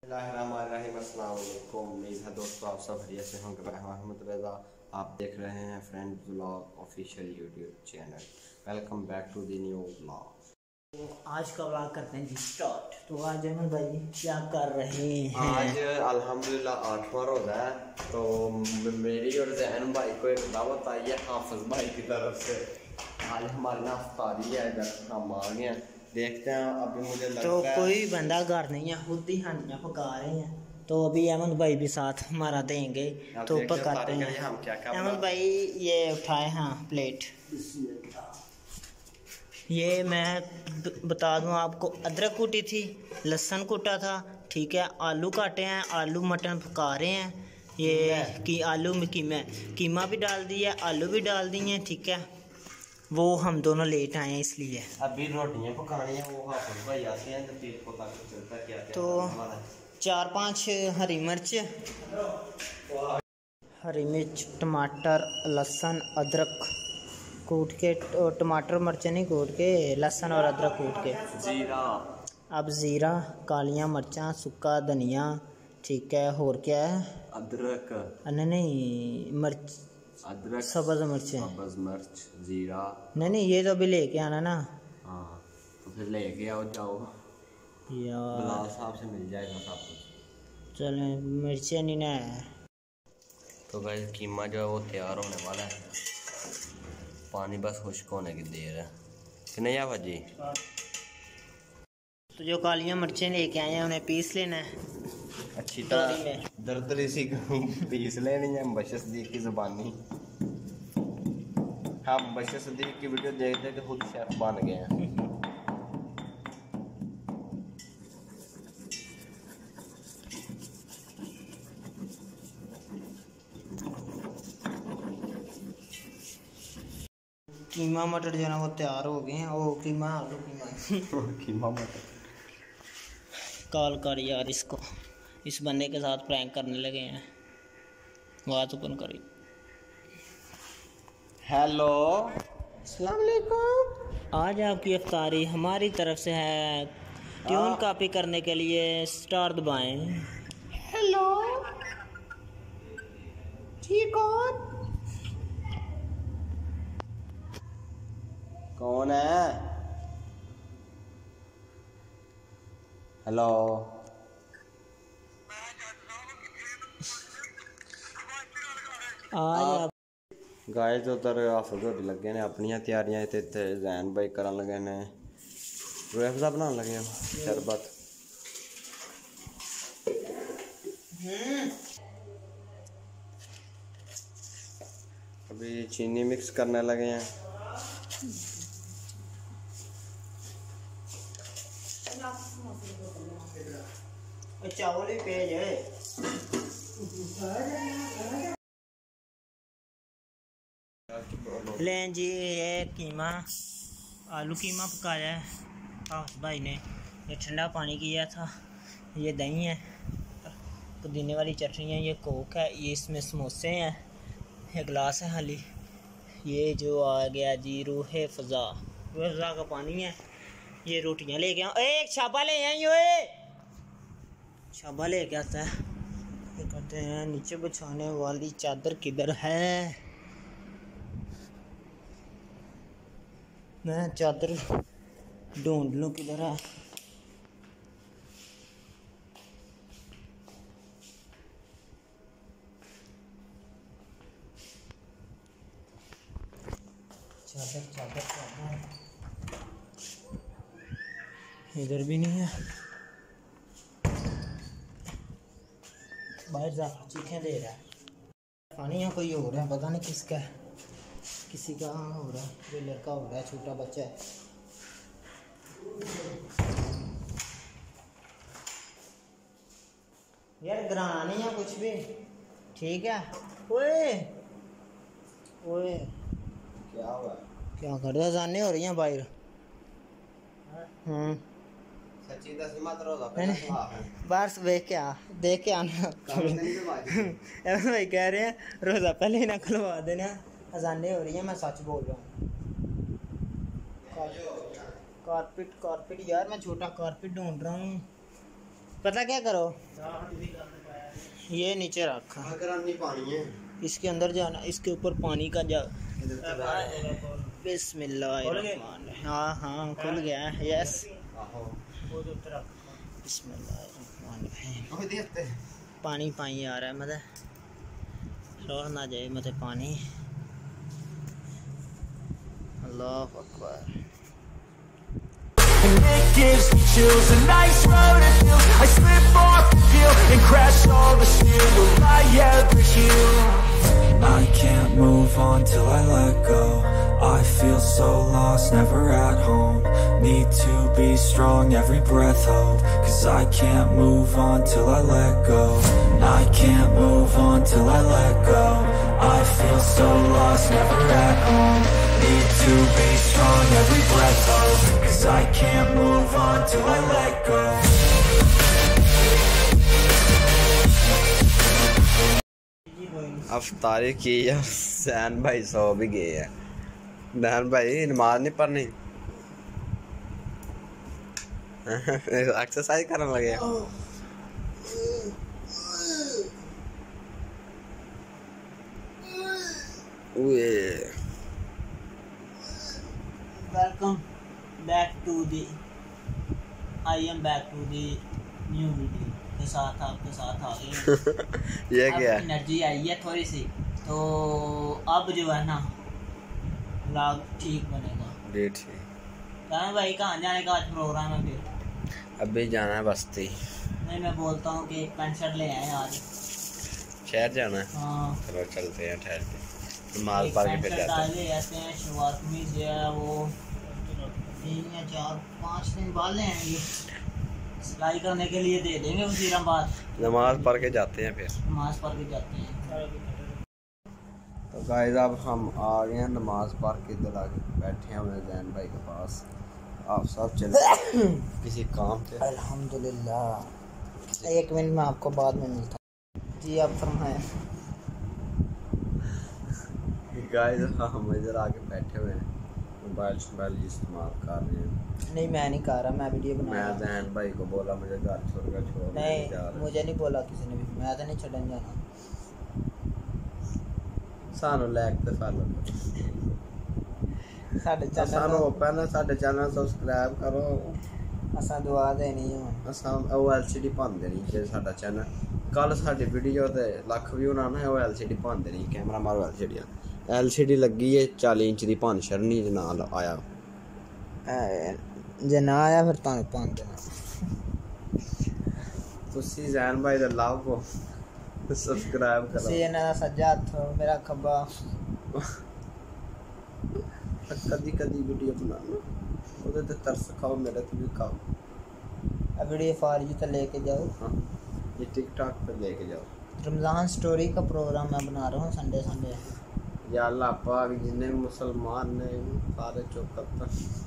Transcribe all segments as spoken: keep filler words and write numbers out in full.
अस्सलामुअलैकुम। उम्मीद है दोस्तों आप सब बढ़िया से होंगे। मैं मोहम्मद रज़ा, आप देख रहे हैं friend vlog official YouTube channel. Welcome back to the new vlog. तो आज का व्लॉग करते हैं जी स्टार्ट। तो आज अहमद भाई क्या कर रहे हैं? आज अल्हम्दुलिल्लाह आठवां रोज़ा है, तो मेरी और जैन भाई को एक दावत आई है हाफिज भाई की तरफ से। आज हमारे यहाँ अफ्तारी है, इधर हम आ गए हैं, देखते हैं। अभी मुझे लगता तो है कोई बंदा घर नहीं है, खुद ही हानियाँ पका रहे हैं। तो अभी अहमद भाई भी साथ हमारा देंगे तो पकाते हैं। अहमद भाई ये उठाए हाँ प्लेट। ये मैं बता दूं आपको, अदरक कूटी थी, लहसुन कूटा था, ठीक है, आलू काटे हैं, आलू मटन पका रहे हैं। ये कि आलू में कीमा कीमा भी डाल दिया, आलू भी डाल दिए, ठीक है। वो हम दोनों लेट आए हैं इसलिए। अभी रोटियां पकानी है, वो हाफिज भाई आते हैं तो फिर पता चलता क्या क्या। तो चार पांच हरी मिर्च, हरी मिर्च, टमाटर, लहसुन, अदरक कूट के, टमाटर मिर्च नहीं कूट के, लहसुन और अदरक कूट के, जीरा, अब ज़ीरा, कालियाँ मिर्चा, सुक्का धनिया, ठीक है। और क्या है? अदरक, नहीं नहीं मिर्च, अदरक, सब्ज़ मिर्च, सब्ज़ मिर्च, जीरा। नहीं नहीं ये तो अभी लेके आना ना। हाँ तो फिर लेके आओ, जाओ यार बिलाल साहब से मिल जाएगा सब कुछ। चलें, मिर्चें नहीं ना है। तो भाई कीमा जो है वो तैयार होने वाला है, पानी बस खुश्क होने की देर है कि नहीं है भाजी। तो जो कालियाँ मिर्चें लेके आए हैं उन्हें पीस लेना है अच्छी तरह, दरदरी सी पीस लेनी है। मुबश्शिर सदीक की ज़ुबानी, हम मुबश्शिर सदीक की वीडियो देख देख के खुद शेफ बन गए हैं। कीमा मटर जो है ना वो तैयार हो गए हैं। ओ कीमा आलू कीमा कीमा मटर कॉल कर यार इसको, इस बंदे के साथ प्रैंक करने लगे हैं। बात ओपन करी। हेलो अस्सलाम वालेकुम। आज आपकी इफ्तारी हमारी तरफ से है। ट्यून कॉपी करने के लिए स्टार दबाएं। हेलो जी, कौन कौन है? हेलो आज गाइस उधर हाफिज होरी लगे ने अपनियां तैयारियां ते इत्थे जैन भाई करन लगे ने रूह बनाने लगे हैं, शरबत। अभी चीनी मिक्स करने लगे हैं। चावल ही पेज है। लें जी, ये कीमा आलू कीमा पकाया है हाफिज भाई ने। ये ठंडा पानी किया था, ये दही है, पुदीने वाली चटनी है, ये कोक है, ये इसमें समोसे हैं, ये गिलास है खाली। ये जो आ गया जी रूह फ़ज़ा, रूह फ़ज़ा का पानी है। ये रोटियां लेके आओ, एक शाबा ले आई, ओए शाबा लेके आता है। ये कहते हैं नीचे बिछाने वाली चादर किधर है? मैं चादर ढूंढ लूं किधर है। चादर चादर चादर इधर भी नहीं है। बाहर जा चीखें दे रहा है। पानी यहाँ कोई हो रहा है, पता नहीं किसका है, किसी का हो रहा है। कोई लड़का हो रहा है, छोटा बच्चा है। यार गिराना नहीं है कुछ भी, ठीक है। ओए ओए क्या हुआ? क्या कर रहा? जाने हो रही हैं बाहर। हम्म सच्ची दस मत रोज़ा बाहर से देख के आ, देख के आना। भाई कह रहे हैं रोज़ा पहले ही ना खुलवा देना, अजाने हो रही हैं। मैं सच बोल रहा हूँ। कारपेट कारपेट यार, मैं छोटा कारपेट ढूंढ रहा हूँ। पता क्या करो, ये नीचे रखा, पानी है इसके अंदर जाना, इसके ऊपर पानी का जा। बिस्मिल्लाह। हाँ हाँ खुल गया। यस बिस्मिल्लाह। पानी पानी आ रहा है, मतलब रोह ना जाए मतलब पानी। अल्लाह Akbar. And it gives me chills, a nice road it feels. I slip off the field and crash all the steel. Will I ever heal? I can't move on till I let go. I feel so lost, never at home. Need to be strong, every breath hold. Cause I can't move on till I let go. I can't move on till I let go. I feel so lost, never at home. Need to be strong, every breath hold. Cause I can't move on till I let go. अफ्तारी की San भाई सो भी गए है। दहन भाई नमाज नहीं पढ़नी, एक्सरसाइज करने लगे। Welcome back to the I am back to the new video के साथ आपके साथ आ गए। ये क्या है? एनर्जी आई है थोड़ी सी, तो अब जो है ना व्लॉग ठीक बनेगा। ठीक कहाँ भाई, कहाँ जाने का आज प्रोग्राम है? फिर अभी जाना है बस्ती। नहीं, मैं बोलता हूँ कि पैंट शर्ट ले आए आज। शहर जाना है? हाँ चलो चलते हैं ठहर के, माल पार के फिर जाते हैं। ले आते हैं। शुरुआत में जो है वो तीन या चार पाँच दिन बाद ले आएंगे, सिलाई करने के लिए दे देंगे वजीराबाद। नमाज पढ़ के जाते हैं, फिर नमाज पढ़ के जाते हैं। तो गाइस अब हम आ गए हैं नमाज पढ़ के, इधर आके बैठे हैं अपने जैन भाई के पास। आप सब चले किसी काम पे? अल्हम्दुलिल्लाह। एक मिनट में आपको बाद में मिलता हूँ। जी आप फरमाएं। गाइस हम इधर आके बैठे हुए हैं, मोबाइल मोबाइल इस्तेमाल कर रहे हैं। नहीं मैं नहीं कर रहा, मैं वीडियो बना रहा मैं हूँ। जैन भाई को बोला मुझे घर छोड़ कर छोड़ नहीं मुझे नहीं बोला किसी ने भी, मैं तो नहीं छड़न जाना। सानू लाइक ते फॉलो साडे करो, सानू चैनल पहले साडे चैनल सब्सक्राइब करो। असा दुआ देनी है। असां ओ एल सी डी भन देनी जे साडा चैनल कल साडी वीडियो ते लख व्यू ना ना ओ एल सी डी भन देनी। कैमरा मारो L C D L C D लगी है चालीस इंच दी भन छड़नी जे ना आया, जे ना आया फिर तुहानू भन देना। तुसी जैन भाई दा लव को सब्सक्राइब करो। तुसी इन्हां दा सज्जा हत्थ, मेरा खब्बा। कदी कदी वीडियो बनाना ओदे ते तरस खाओ, मेरे ते भी खाओ। अब वीडियो फॉर यू तो लेके जाओ। हाँ ये टिकटॉक पे लेके जाओ। रमज़ान स्टोरी का प्रोग्राम मैं बना रहा हूँ संडे संडे। या अल्लाह पाक जितने मुसलमान ने सारे चौकत्तर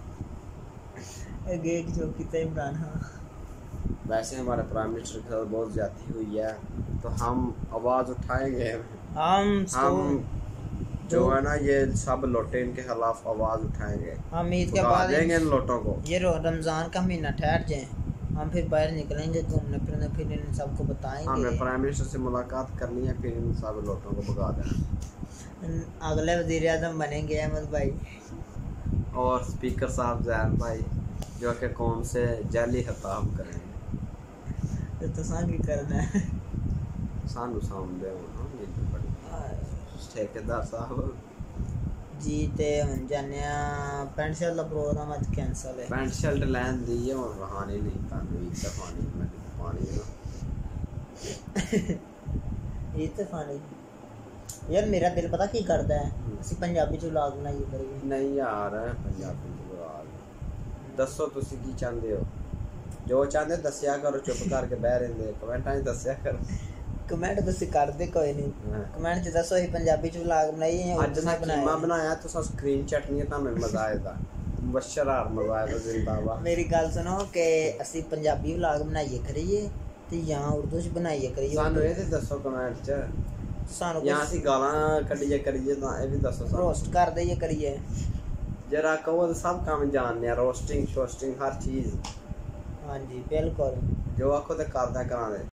गेट चौकी तय इमरान। हाँ वैसे हमारे प्राइम मिनिस्टर के साथ बहुत ज्यादती हुई है, तो हम आवाज़ उठाएंगे। हम हम जो है ना ये सब लोटे इनके खिलाफ आवाज़ उठाएंगे। हम ईद के उठा बाद देंगे इन लोटों को। ये रमज़ान का महीना ठहर जाए, हम फिर बाहर निकलेंगे घूमने फिरने, फिर इन सबको बताएंगे। हमें प्राइम मिनिस्टर से मुलाकात करनी है, फिर इन सब लोटों को भगा देना। अगले वज़ीर आज़म बनेंगे अहमद भाई और स्पीकर साहब जैन भाई जो कि कौन से जाली खिताब करेंगे। तो तुसां की करना है? सानू सामने ठेकेदार साहब जी ते हुन जाने पैंट शर्ट दा प्रोग्राम आज कैंसल है। पैंट शर्ट लैन दी है और रहानी नहीं तानू इतना पानी में पानी ना ये तो फानी यार मेरा दिल पता की करदा है, ਅਸੀਂ ਪੰਜਾਬੀ ਚ ਵਲੌਗ ਬਣਾਈਏ ਕਰੀਏ। नहीं यार पंजाबी च व्लॉग दसो तुसी की चाहते हो, जो चाहते दस्या करो, चुप करके बह रहिंदे कमेंटां च दस्या करो। कमेंट ਤੁਸੀਂ ਕਰਦੇ ਕੋਈ ਨਹੀਂ, ਕमेंट ਚ ਦੱਸੋ ਅਸੀਂ ਪੰਜਾਬੀ ਚ ਵਲੌਗ ਬਣਾਈਏ ਜਾਂ ਅੱਜ ਉਰਦੂ ਮੈਂ ਚ ਬਣਾਈਏ। ਕੀਮਾ ਬਣਾਇਆ ਤੁਸੀਂ ਸਕਰੀਨ ਚਟਨੀ ਤੁਹਾਨੂੰ ਮਜ਼ਾ ਆਏਗਾ, ਮੁਬਸ਼ਰਾਰ ਮਜ਼ਾ ਆਏਗਾ ਜ਼ਿੰਦਾਬਾਦ। ਮੇਰੀ ਗੱਲ ਸੁਣੋ ਕਿ ਅਸੀਂ ਪੰਜਾਬੀ ਵਲੌਗ ਬਣਾਈਏ ਕਰੀਏ ਤੇ ਜਾਂ ਉਰਦੂ ਚ ਬਣਾਈਏ ਕਰੀਏ। ਸਾਨੂੰ ਇਹ ਤੇ ਦੱਸੋ ਕਮੈਂਟ ਚ, ਸਾਨੂੰ ਜਾਂ ਅਸੀਂ ਗਾਲਾਂ ਕੱਢੀਏ ਕਰੀਏ ਤਾਂ ਇਹ ਵੀ ਦੱਸੋ ਸਾਨੂੰ। ਰੋਸਟ ਕਰ ਦਈਏ ਕਰੀਏ, जरा कहो तो सब काम जानने, रोस्टिंग शोस्टिंग हर चीज़। हाँ जी बिल्कुल। जो आखो तो करदा करा दे।